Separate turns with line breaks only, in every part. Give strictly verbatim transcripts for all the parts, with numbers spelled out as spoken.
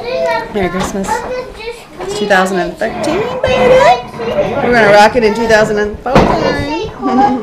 Merry Christmas. It's two thousand thirteen, baby. We're gonna rock it in two thousand fourteen.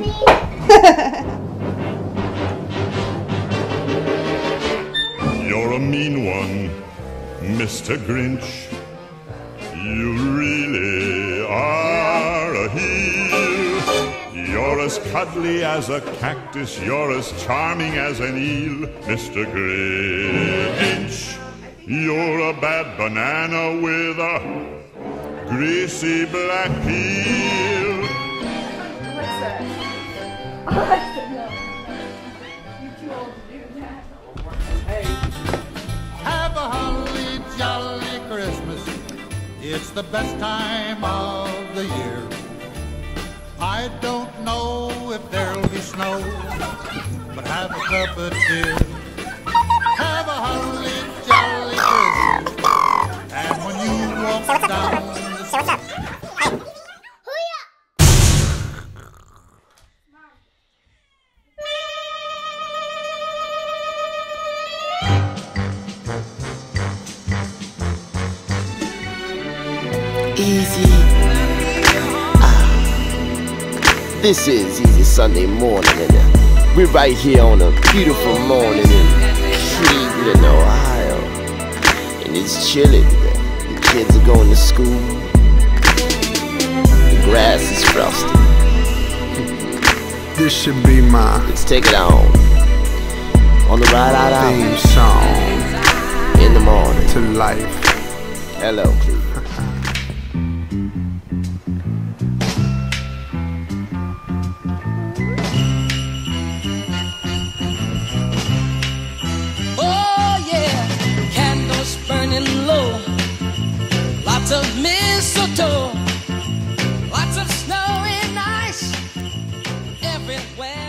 You're a mean one, Mister Grinch. You really are a heel. You're as cuddly as a cactus. You're as charming as an eel, Mister Grinch. You're a bad banana with a greasy black peel.
What's that? Oh, that's the no. You're too old to do that. Hey.
Have a holly jolly Christmas. It's the best time of the year. I don't know if there'll be snow, but have a cup of cheer. Have a holly jolly Christmas. And when you walk down the street,
Easy. Ah. This is Easy Sunday morning, and uh, we're right here on a beautiful morning in Cleveland, Ohio. And it's chilly. The kids are going to school. The grass is frosty.
This should be my
Let's take it on. On the ride out out.
theme song
In the morning.
to life.
Hello, Cleveland.
Burning low, lots of mistletoe, lots of snow and ice everywhere.